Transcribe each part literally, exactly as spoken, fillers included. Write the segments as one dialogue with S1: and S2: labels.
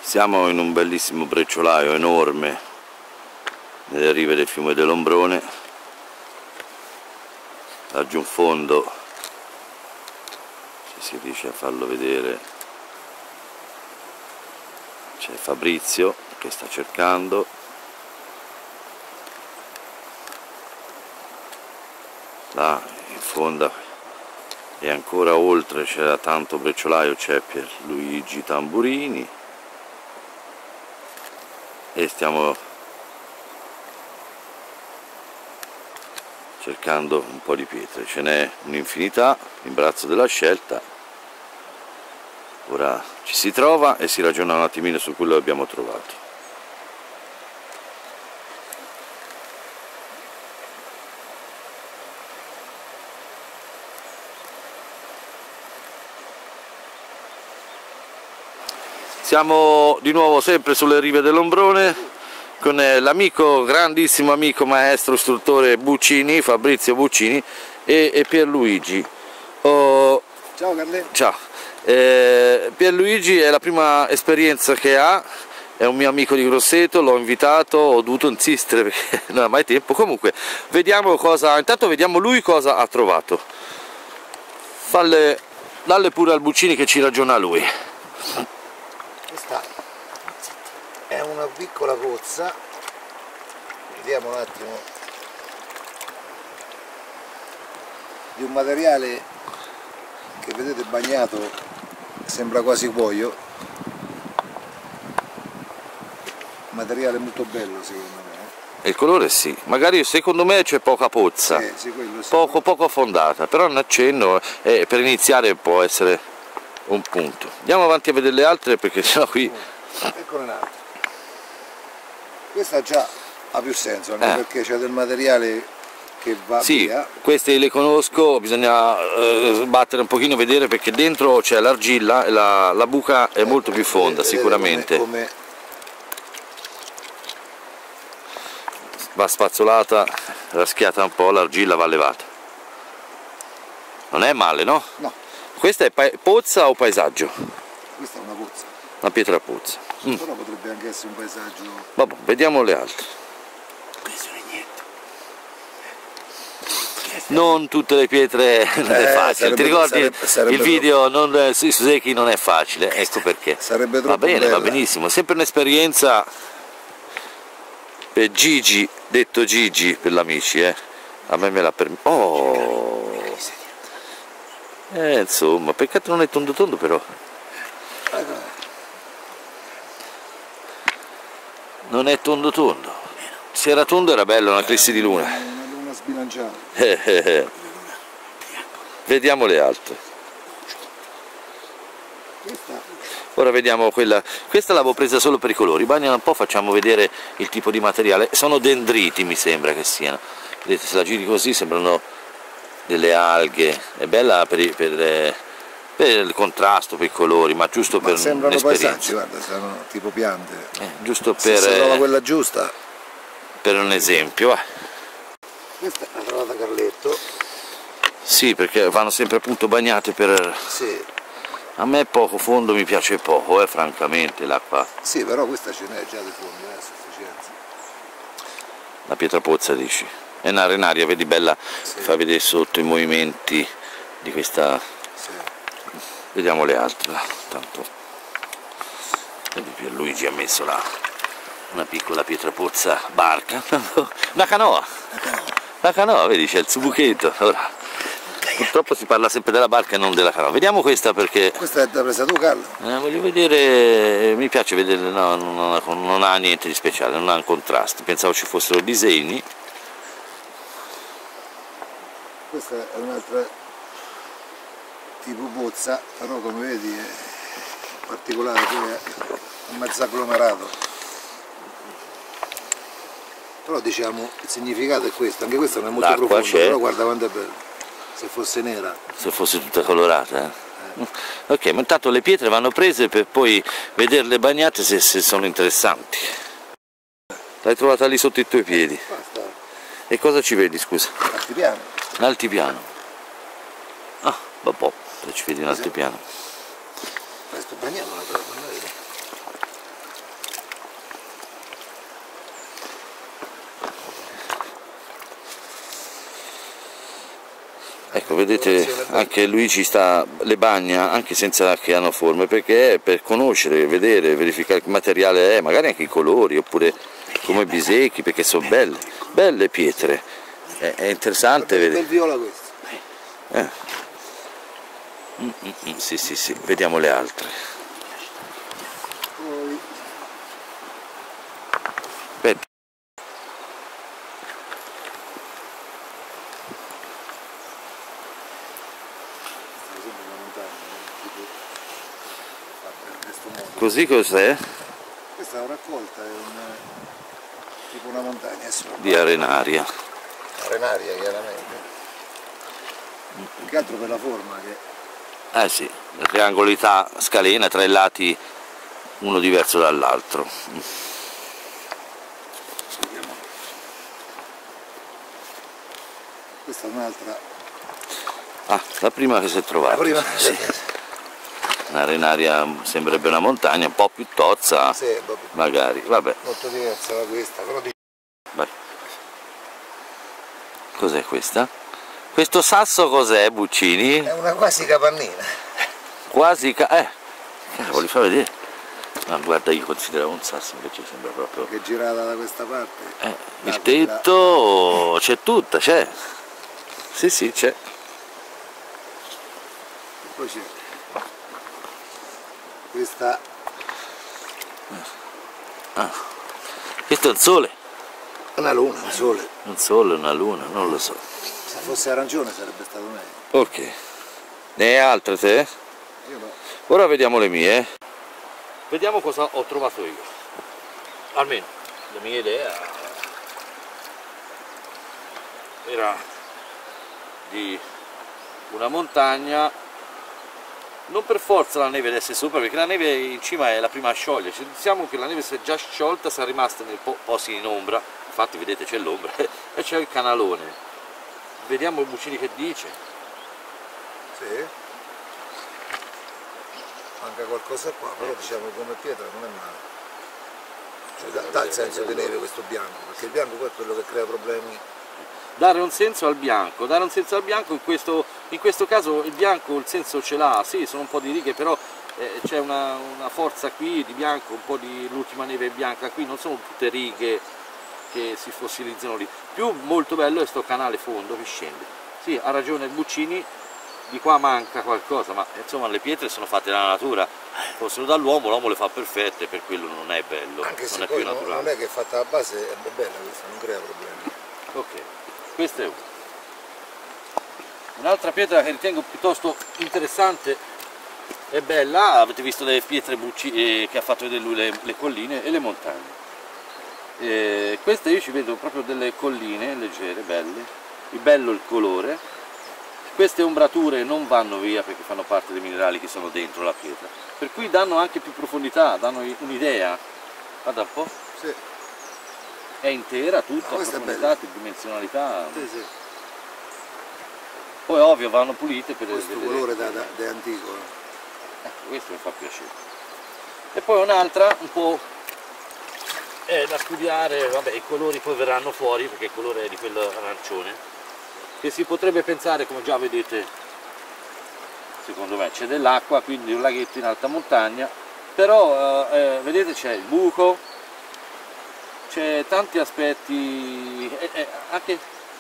S1: Siamo in un bellissimo brecciolaio enorme nelle rive del fiume dell'Ombrone. Laggiù in fondo, se si riesce a farlo vedere, c'è Fabrizio che sta cercando. Là in fondo e ancora oltre c'era tanto brecciolaio, c'è Pierluigi Tamburini e stiamo cercando un po' di pietre, ce n'è un'infinità, l'imbarazzo della scelta. Ora ci si trova e si ragiona un attimino su quello che abbiamo trovato. Siamo di nuovo sempre sulle rive dell'Ombrone con l'amico, grandissimo amico, maestro, istruttore Buccini, Fabrizio Buccini e, e Pierluigi. Oh,
S2: ciao Carletto.
S1: Ciao. Eh, Pierluigi è la prima esperienza che ha, è un mio amico di Grosseto, l'ho invitato, ho dovuto insistere perché non ha mai tempo. Comunque, vediamo cosa, intanto vediamo lui cosa ha trovato. Falle, dalle pure al Buccini che ci ragiona lui.
S2: Questa è una piccola pozza, vediamo un attimo, di un materiale che vedete bagnato, sembra quasi cuoio, materiale molto bello secondo me.
S1: Il colore sì, magari secondo me c'è poca pozza,
S2: eh, sì, quello sì.
S1: poco, poco affondata, però un accenno eh, per iniziare può essere un punto. Andiamo avanti a vedere le altre perché sennò qui...
S2: Eccone un'altra. Questa già ha più senso, anche
S1: eh.
S2: perché c'è del materiale che va
S1: sì,
S2: via.
S1: Queste le conosco, bisogna eh, sbattere un pochino, vedere perché dentro c'è l'argilla e la, la buca è ecco, molto più fonda, vedete, sicuramente. Come, come... Va spazzolata, raschiata un po', l'argilla va levata. Non è male, no?
S2: No.
S1: Questa è pozza o paesaggio?
S2: Questa è una pozza.
S1: Una pietra pozza.
S2: Mm. Però potrebbe anche essere un paesaggio.
S1: Vabbè, vediamo le altre.
S2: Questo non è niente.
S1: Non tutte le pietre non eh, è facile. Sarebbe, Ti ricordi sarebbe, sarebbe il video non, su Secchi non è facile? Ecco perché.
S2: Sarebbe troppo
S1: va bene,
S2: bella.
S1: Va benissimo. Sempre un'esperienza per Gigi, detto Gigi per gli amici, eh. A me me l'ha permesso. Oh! Eh, insomma, peccato non è tondo tondo però. Non è tondo tondo. Se era tondo era bello, una eclissi di luna.
S2: Una luna sbilanciata.
S1: Eh, eh, eh. Vediamo le altre. Ora vediamo quella. Questa l'avevo presa solo per i colori. Bagnala un po', facciamo vedere il tipo di materiale. Sono dendriti, mi sembra che siano. Vedete, se la giri così sembrano delle alghe. È bella per, per, per il contrasto, per i colori, ma giusto ma per
S2: sembrano paesaggi, guarda, sono tipo piante.
S1: Eh, giusto
S2: se
S1: per.
S2: Si trova quella giusta.
S1: Per un esempio, eh.
S2: Questa l'ha trovata Carletto.
S1: Sì, perché vanno sempre appunto bagnate per.
S2: Sì.
S1: A me poco fondo mi piace poco, eh, francamente, l'acqua.
S2: Sì, però questa ce n'è già di fondo, è a sufficienza.
S1: La pietra pozza dici? È un'arenaria, vedi bella,
S2: sì.
S1: Fa vedere sotto i movimenti di questa.
S2: Sì.
S1: Vediamo le altre, tanto. Vedi, Pierluigi ha messo là una piccola pietra pozza barca. Una canoa! La canoa, vedi, c'è il subuchetto. Ora, purtroppo si parla sempre della barca e non della canoa. Vediamo questa perché.
S2: Questa è da presa tu, Carlo?
S1: Eh, voglio vedere, mi piace vedere, no, non ha, non ha niente di speciale, non ha un contrasto. Pensavo ci fossero disegni.
S2: Questa è un'altra tipo pozza, però come vedi è particolare, poi è un mezzo agglomerato. Però diciamo il significato è questo, anche questa non è molto profonda, però guarda quanto è bello, se fosse nera.
S1: Se fosse tutta colorata, eh? Eh. Ok, ma intanto le pietre vanno prese per poi vederle bagnate se, se sono interessanti. L'hai trovata lì sotto i tuoi piedi.
S2: Basta.
S1: E cosa ci vedi, scusa?
S2: Altipiano.
S1: Un altipiano. Ah, vabbè, ci vedi un altipiano.
S2: Adesso bagniamola però,
S1: Ecco, vedete, anche Luigi sta, le bagna anche senza che hanno forme, perché è per conoscere, vedere, verificare che materiale è, magari anche i colori, oppure come bisecchi, perché sono belle, belle pietre. È, è interessante vedere.
S2: Bel viola questo.
S1: Eh. Mm, mm, mm, sì, sì, sì, vediamo le altre.
S2: Poi...
S1: Aspetta. Così cos'è?
S2: Questa è una raccolta, è un, tipo una montagna sopra.
S1: Di arenaria.
S2: Arenaria chiaramente. Più che altro per la forma che...
S1: Eh sì, la triangolità scalena tra i lati uno diverso dall'altro.
S2: Questa è un'altra.
S1: Ah, la prima che si è trovata.
S2: La prima?
S1: Sì. Un'arenaria sembrerebbe una montagna, un po' più tozza,
S2: Sì, più...
S1: magari, vabbè.
S2: Molto diversa da questa, però di...
S1: Cos'è questa? Questo sasso cos'è, Buccini?
S2: È una quasi capannina.
S1: Quasi ca... eh, cavoli, fa vedere. Ma guarda, io consideravo un sasso, invece sembra proprio...
S2: Che è girata da questa parte.
S1: Eh, il tetto c'è tutta, c'è. Sì, sì, c'è.
S2: Poi c'è questa.
S1: Ah. Questo è un sole.
S2: Una luna, un sole.
S1: Un sole, una luna, non lo so.
S2: Se fosse arancione sarebbe stato meglio.
S1: Ok. Ne hai altre te?
S2: Io no.
S1: Ora vediamo le mie. Vediamo cosa ho trovato io. Almeno la mia idea era di una montagna, non per forza la neve deve essere sopra, perché la neve in cima è la prima a sciogliersi. Diciamo che la neve si è già sciolta, sarà rimasta nei po posti in ombra, infatti vedete c'è l'ombra e c'è il canalone. Vediamo il Buccini che dice.
S2: Sì. Manca qualcosa qua, però diciamo come pietra non è male. Cioè, dà, dà il senso di neve questo bianco, perché il bianco poi è quello che crea problemi.
S1: Dare un senso al bianco, dare un senso al bianco in questo, in questo caso il bianco il senso ce l'ha, sì, sono un po' di righe, però eh, c'è una, una forza qui di bianco, un po' di l'ultima neve bianca qui, non sono tutte righe che si fossilizzano lì. Più molto bello è sto canale fondo che scende. Sì, ha ragione il Buccini, di qua manca qualcosa, ma insomma le pietre sono fatte dalla natura, fossero dall'uomo, l'uomo le fa perfette, per quello non è bello,
S2: anche se
S1: non è
S2: poi
S1: più naturale.
S2: non è che è fatta la base, è bella questa, non crea problemi.
S1: Ok, questa è una. Un'altra pietra che ritengo piuttosto interessante e bella, avete visto le pietre Bucci, eh, che ha fatto vedere lui, le, le colline e le montagne. Eh, queste io ci vedo proprio delle colline leggere, belle, il bello il colore. Queste ombrature non vanno via perché fanno parte dei minerali che sono dentro la pietra, per cui danno anche più profondità, danno un'idea. Guarda un po'.
S2: Sì.
S1: È intera tutta,
S2: no,
S1: profondità, dimensionalità.
S2: Sì, sì.
S1: Poi ovvio vanno pulite per
S2: questo
S1: vedere.
S2: Colore da, da, da antico.
S1: Ecco, questo mi fa piacere. E poi un'altra un po' è da studiare, vabbè i colori poi verranno fuori perché il colore è di quello arancione, che si potrebbe pensare, come già vedete, secondo me c'è dell'acqua, quindi un laghetto in alta montagna, però eh, vedete c'è il buco, c'è tanti aspetti, eh, eh, anche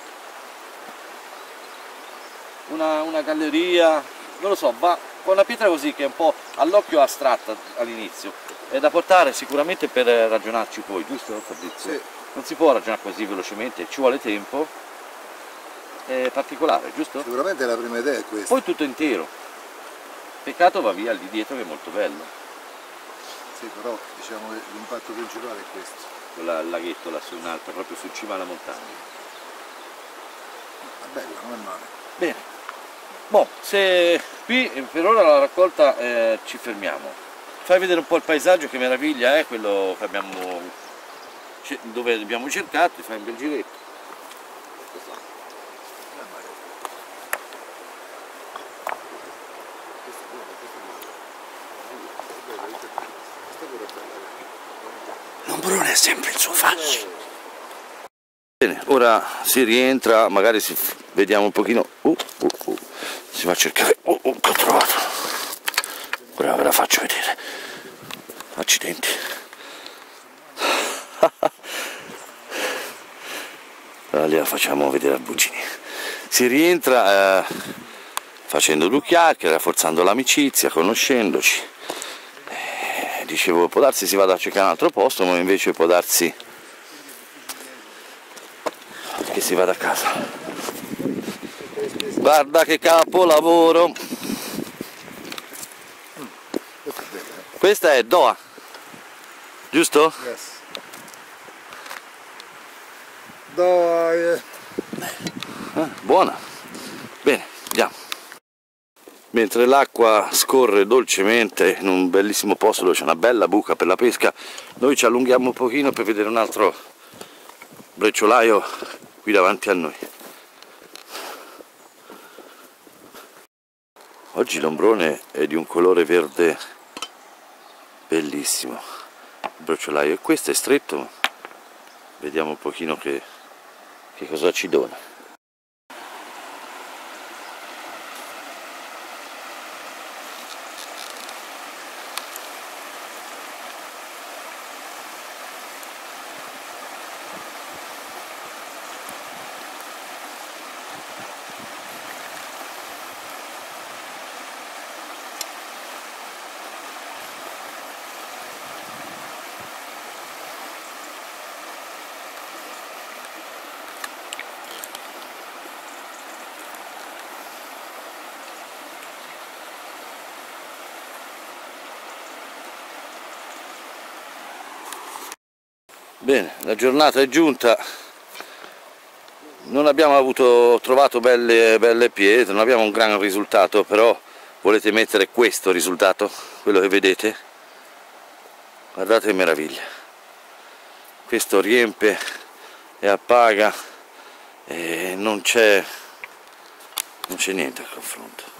S1: una, una galleria, non lo so, va con una pietra così che è un po' all'occhio astratta all'inizio, è da portare sicuramente per ragionarci poi, giusto Fabrizio?
S2: Sì.
S1: Non si può ragionare così velocemente, ci vuole tempo, è particolare, giusto?
S2: Sicuramente la prima idea è questa.
S1: Poi tutto intero, peccato va via lì dietro che è molto bello.
S2: Sì, però diciamo che l'impatto principale è questo.
S1: Quella laghetto lassù in alto, proprio su cima alla montagna.
S2: È bella, non è male.
S1: Bene, boh, se qui per ora la raccolta eh, ci fermiamo. Fai vedere un po' il paesaggio, che meraviglia è, quello che abbiamo, dove abbiamo cercato, fai un bel giretto.
S2: L'ombrone è sempre il suo fascio.
S1: Bene, ora si rientra, magari si vediamo un pochino. Uh, uh, uh. Si va a cercare. Uh, uh, che ho trovato. Ora ve la faccio vedere. Accidenti. Allora la facciamo vedere a Bucini. Si rientra eh, facendo due chiacchiere, rafforzando l'amicizia, conoscendoci. Eh, dicevo, può darsi si vada a cercare un altro posto, ma invece può darsi che si vada a casa. Guarda che capolavoro! Questa è Doha, giusto?
S2: Yes. Doha. Eh.
S1: Ah, buona. Bene, andiamo. Mentre l'acqua scorre dolcemente in un bellissimo posto dove c'è una bella buca per la pesca, noi ci allunghiamo un pochino per vedere un altro brecciolaio qui davanti a noi. Oggi l'ombrone è di un colore verde bellissimo, il brecciolaio, e questo è stretto, vediamo un pochino che, che cosa ci dona. Bene, la giornata è giunta, non abbiamo avuto, trovato belle, belle pietre, non abbiamo un gran risultato, però volete mettere questo risultato, quello che vedete? Guardate che meraviglia, questo riempie e appaga e non c'è non c'è niente a confronto.